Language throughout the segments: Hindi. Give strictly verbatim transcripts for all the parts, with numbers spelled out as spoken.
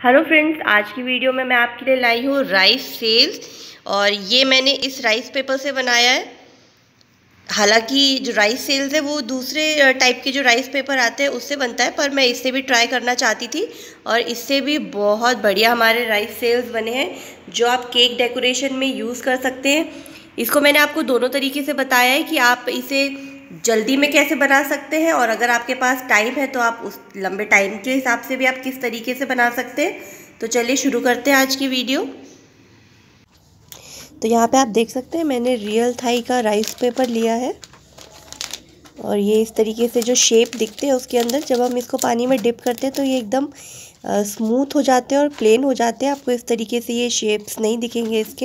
हेलो फ्रेंड्स, आज की वीडियो में मैं आपके लिए लाई हूँ राइस सेल्स। और ये मैंने इस राइस पेपर से बनाया है। हालांकि जो राइस सेल्स है वो दूसरे टाइप के जो राइस पेपर आते हैं उससे बनता है, पर मैं इससे भी ट्राई करना चाहती थी और इससे भी बहुत बढ़िया हमारे राइस सेल्स बने हैं जो आप केक डेकोरेशन में यूज़ कर सकते हैं। इसको मैंने आपको दोनों तरीके से बताया है कि आप इसे जल्दी में कैसे बना सकते हैं और अगर आपके पास टाइम है तो आप उस लंबे टाइम के हिसाब से भी आप किस तरीके से बना सकते हैं। तो चलिए शुरू करते हैं आज की वीडियो। तो यहाँ पे आप देख सकते हैं मैंने रियल थाई का राइस पेपर लिया है और ये इस तरीके से जो शेप दिखते हैं उसके अंदर जब हम इसको पानी में डिप करते हैं तो ये एकदम स्मूथ हो जाते हैं और प्लेन हो जाते हैं। आपको इस तरीके से ये शेप्स नहीं दिखेंगे इसके।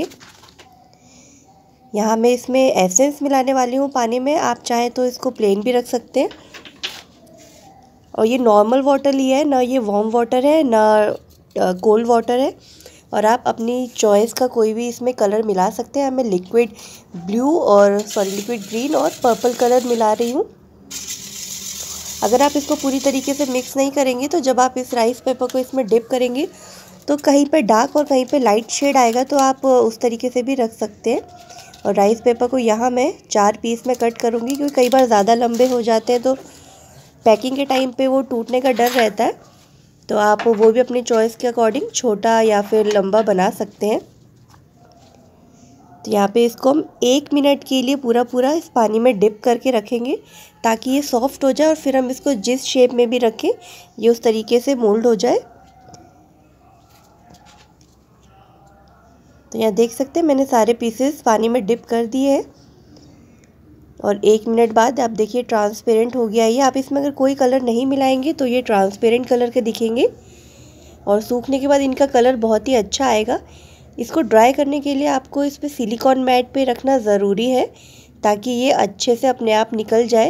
यहाँ मैं इसमें एसेंस मिलाने वाली हूँ पानी में, आप चाहें तो इसको प्लेन भी रख सकते हैं। और ये नॉर्मल वाटर लिया है, ना ये वार्म वाटर है ना कोल्ड वाटर है। और आप अपनी चॉइस का कोई भी इसमें कलर मिला सकते हैं। मैं लिक्विड ब्लू और सॉरी लिक्विड ग्रीन और पर्पल कलर मिला रही हूँ। अगर आप इसको पूरी तरीके से मिक्स नहीं करेंगे तो जब आप इस राइस पेपर को इसमें डिप करेंगे तो कहीं पे डार्क और कहीं पे लाइट शेड आएगा, तो आप उस तरीके से भी रख सकते हैं। और राइस पेपर को यहाँ मैं चार पीस में कट करूँगी क्योंकि कई बार ज़्यादा लंबे हो जाते हैं तो पैकिंग के टाइम पे वो टूटने का डर रहता है। तो आप वो भी अपनी चॉइस के अकॉर्डिंग छोटा या फिर लंबा बना सकते हैं। तो यहाँ पे इसको हम एक मिनट के लिए पूरा पूरा इस पानी में डिप करके रखेंगे ताकि ये सॉफ्ट हो जाए और फिर हम इसको जिस शेप में भी रखें ये उस तरीके से मोल्ड हो जाए। तो यहाँ देख सकते हैं मैंने सारे पीसेस पानी में डिप कर दिए हैं और एक मिनट बाद आप देखिए ट्रांसपेरेंट हो गया है ये। आप इसमें अगर कोई कलर नहीं मिलाएंगे तो ये ट्रांसपेरेंट कलर के दिखेंगे और सूखने के बाद इनका कलर बहुत ही अच्छा आएगा। इसको ड्राई करने के लिए आपको इस पर सिलिकॉन मैट पे रखना ज़रूरी है ताकि ये अच्छे से अपने आप निकल जाए।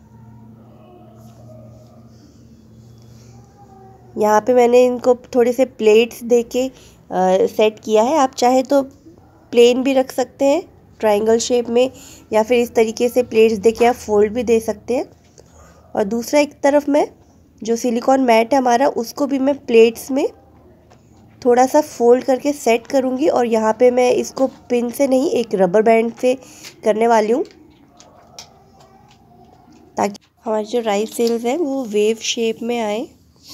यहाँ पे मैंने इनको थोड़े से प्लेट्स दे के सेट किया है। आप चाहे तो प्लेन भी रख सकते हैं ट्रायंगल शेप में या फिर इस तरीके से प्लेट्स दे के आप फोल्ड भी दे सकते हैं। और दूसरा एक तरफ मैं जो सिलिकॉन मैट है हमारा उसको भी मैं प्लेट्स में थोड़ा सा फोल्ड करके सेट करूँगी और यहाँ पे मैं इसको पिन से नहीं एक रबर बैंड से करने वाली हूँ ताकि हमारी जो राइस सेल्स हैं वो वेव शेप में आए।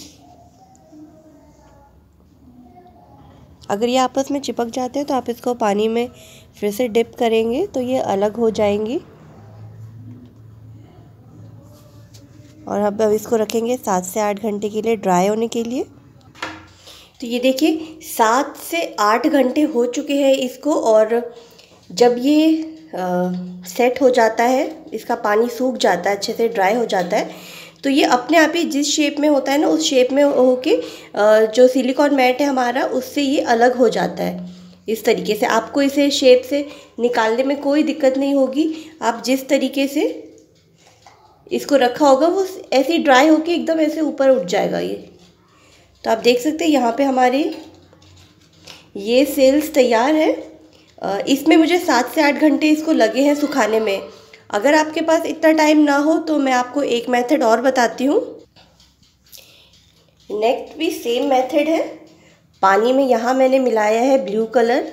अगर ये आपस में चिपक जाते हैं तो आप इसको पानी में फिर से डिप करेंगे तो ये अलग हो जाएंगी। और अब अब इसको रखेंगे सात से आठ घंटे के लिए ड्राई होने के लिए। तो ये देखिए सात से आठ घंटे हो चुके हैं इसको और जब ये आ, सेट हो जाता है, इसका पानी सूख जाता है, अच्छे से ड्राई हो जाता है, तो ये अपने आप ही जिस शेप में होता है ना उस शेप में होके जो सिलिकॉन मैट है हमारा उससे ये अलग हो जाता है। इस तरीके से आपको इसे शेप से निकालने में कोई दिक्कत नहीं होगी। आप जिस तरीके से इसको रखा होगा वो ऐसे ही ड्राई होके एकदम ऐसे ऊपर उठ जाएगा ये। तो आप देख सकते हैं यहाँ पे हमारे ये सेल्स तैयार है। इसमें मुझे सात से आठ घंटे इसको लगे हैं सुखाने में। अगर आपके पास इतना टाइम ना हो तो मैं आपको एक मेथड और बताती हूँ। नेक्स्ट भी सेम मेथड है। पानी में यहाँ मैंने मिलाया है ब्लू कलर।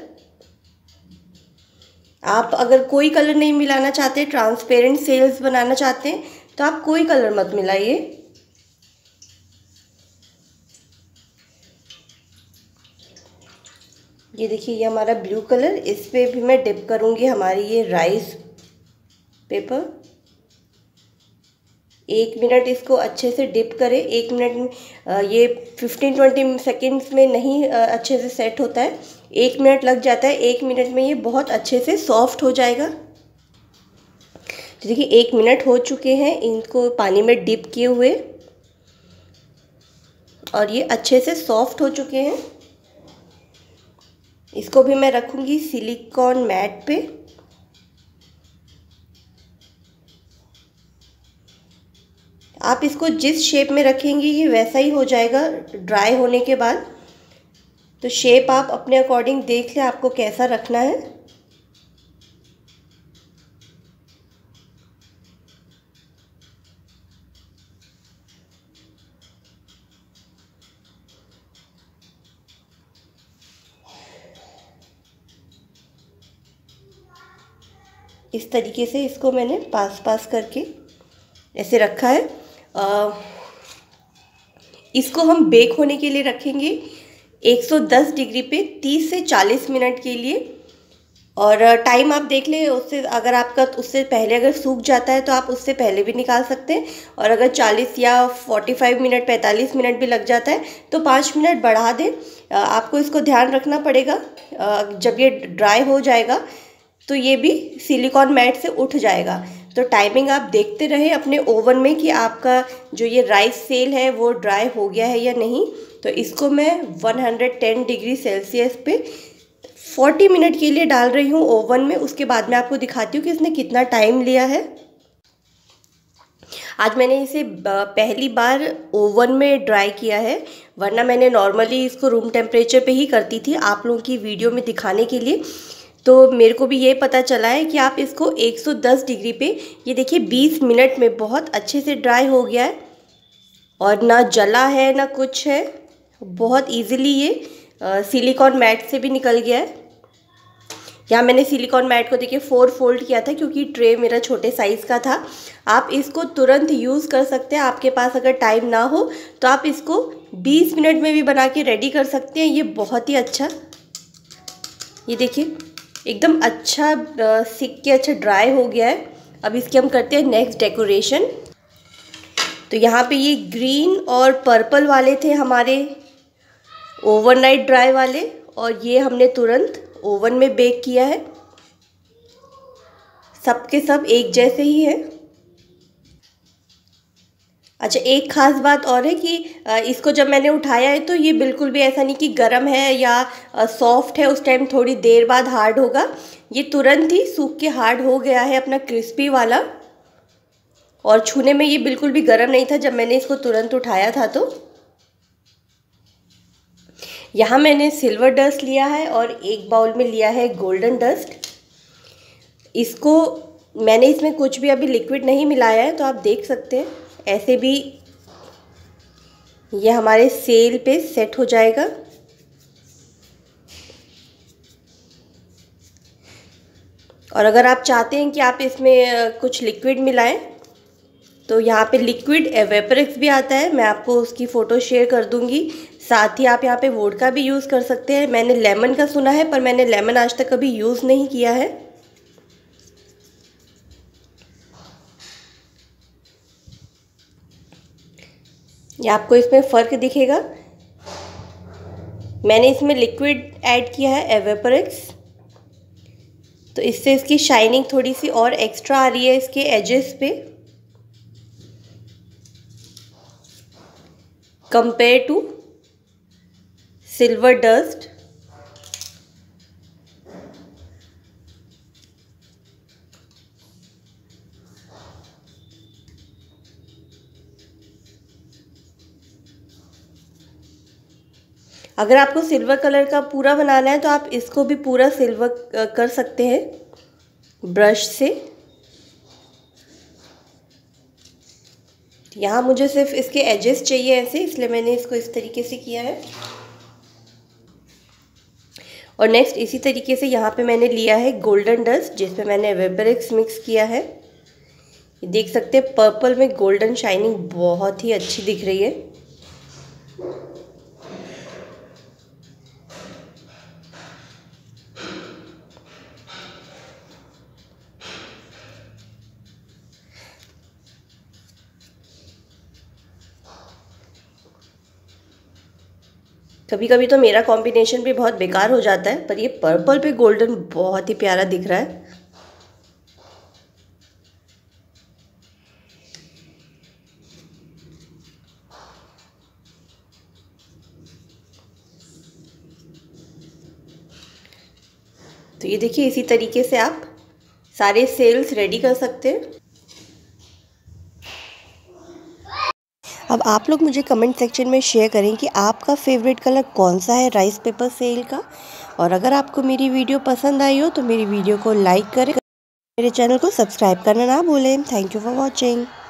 आप अगर कोई कलर नहीं मिलाना चाहते, ट्रांसपेरेंट सेल्स बनाना चाहते हैं तो आप कोई कलर मत मिलाइए। ये देखिए ये हमारा ब्लू कलर, इस पे भी मैं डिप करूँगी हमारी ये राइस पेपर। एक मिनट इसको अच्छे से डिप करें। एक मिनट ये फिफ्टीन ट्वेंटी सेकेंड्स में नहीं अच्छे से सेट होता है, एक मिनट लग जाता है। एक मिनट में ये बहुत अच्छे से सॉफ्ट हो जाएगा। तो देखिए एक मिनट हो चुके हैं इनको पानी में डिप किए हुए और ये अच्छे से सॉफ्ट हो चुके हैं। इसको भी मैं रखूँगी सिलिकॉन मैट पे। आप इसको जिस शेप में रखेंगे ये वैसा ही हो जाएगा ड्राई होने के बाद। तो शेप आप अपने अकॉर्डिंग देख लें आपको कैसा रखना है। इस तरीके से इसको मैंने पास पास करके ऐसे रखा है। आ, इसको हम बेक होने के लिए रखेंगे एक सौ दस डिग्री पे तीस से चालीस मिनट के लिए। और टाइम आप देख लें, उससे अगर आपका उससे पहले अगर सूख जाता है तो आप उससे पहले भी निकाल सकते हैं, और अगर चालीस या पैंतालीस मिनट पैंतालीस मिनट भी लग जाता है तो पाँच मिनट बढ़ा दें। आपको इसको ध्यान रखना पड़ेगा, जब ये ड्राई हो जाएगा तो ये भी सिलिकॉन मैट से उठ जाएगा। तो टाइमिंग आप देखते रहे अपने ओवन में कि आपका जो ये राइस सेल है वो ड्राई हो गया है या नहीं। तो इसको मैं एक सौ दस डिग्री सेल्सियस पे चालीस मिनट के लिए डाल रही हूँ ओवन में। उसके बाद मैं आपको दिखाती हूँ कि इसने कितना टाइम लिया है। आज मैंने इसे पहली बार ओवन में ड्राई किया है, वरना मैंने नॉर्मली इसको रूम टेम्परेचर पे ही करती थी आप लोगों की वीडियो में दिखाने के लिए। तो मेरे को भी ये पता चला है कि आप इसको एक सौ दस डिग्री पे, ये देखिए बीस मिनट में बहुत अच्छे से ड्राई हो गया है, और ना जला है ना कुछ है, बहुत इजीली ये सिलिकॉन मैट से भी निकल गया है। यहाँ मैंने सिलिकॉन मैट को देखिए फोर फोल्ड किया था क्योंकि ट्रे मेरा छोटे साइज़ का था। आप इसको तुरंत यूज़ कर सकते हैं, आपके पास अगर टाइम ना हो तो आप इसको बीस मिनट में भी बना के रेडी कर सकते हैं। ये बहुत ही अच्छा, ये देखिए एकदम अच्छा सिक के अच्छा ड्राई हो गया है। अब इसके हम करते हैं नेक्स्ट डेकोरेशन। तो यहाँ पे ये ग्रीन और पर्पल वाले थे हमारे ओवरनाइट ड्राई वाले, और ये हमने तुरंत ओवन में बेक किया है। सब के सब एक जैसे ही है। अच्छा, एक ख़ास बात और है कि इसको जब मैंने उठाया है तो ये बिल्कुल भी ऐसा नहीं कि गर्म है या सॉफ्ट है, उस टाइम थोड़ी देर बाद हार्ड होगा। ये तुरंत ही सूख के हार्ड हो गया है अपना क्रिस्पी वाला, और छूने में ये बिल्कुल भी गर्म नहीं था जब मैंने इसको तुरंत उठाया था। तो यहाँ मैंने सिल्वर डस्ट लिया है और एक बाउल में लिया है गोल्डन डस्ट। इसको मैंने इसमें कुछ भी अभी लिक्विड नहीं मिलाया है, तो आप देख सकते हैं ऐसे भी ये हमारे सेल पे सेट हो जाएगा। और अगर आप चाहते हैं कि आप इसमें कुछ लिक्विड मिलाएं तो यहाँ पे लिक्विड एवेपरेक्स भी आता है, मैं आपको उसकी फ़ोटो शेयर कर दूंगी। साथ ही आप यहाँ पे वोडका भी यूज़ कर सकते हैं। मैंने लेमन का सुना है पर मैंने लेमन आज तक कभी यूज़ नहीं किया है। ये आपको इसमें फ़र्क दिखेगा, मैंने इसमें लिक्विड ऐड किया है एवेपरेक्स, तो इससे इसकी शाइनिंग थोड़ी सी और एक्स्ट्रा आ रही है इसके एजेस पे कंपेयर टू सिल्वर डस्ट। अगर आपको सिल्वर कलर का पूरा बनाना है तो आप इसको भी पूरा सिल्वर कर सकते हैं ब्रश से। यहाँ मुझे सिर्फ इसके एजेस चाहिए ऐसे, इसलिए मैंने इसको इस तरीके से किया है। और नेक्स्ट इसी तरीके से यहाँ पे मैंने लिया है गोल्डन डस्ट, जिसमें मैंने वेबरेक्स मिक्स किया है। ये देख सकते हैं पर्पल में गोल्डन शाइनिंग बहुत ही अच्छी दिख रही है। कभी कभी तो मेरा कॉम्बिनेशन भी बहुत बेकार हो जाता है, पर ये पर्पल पे गोल्डन बहुत ही प्यारा दिख रहा है। तो ये देखिए इसी तरीके से आप सारे सेल्स रेडी कर सकते हैं। अब आप लोग मुझे कमेंट सेक्शन में शेयर करें कि आपका फेवरेट कलर कौन सा है राइस पेपर सेल का। और अगर आपको मेरी वीडियो पसंद आई हो तो मेरी वीडियो को लाइक करें, मेरे चैनल को सब्सक्राइब करना ना भूलें। Thank you for watching.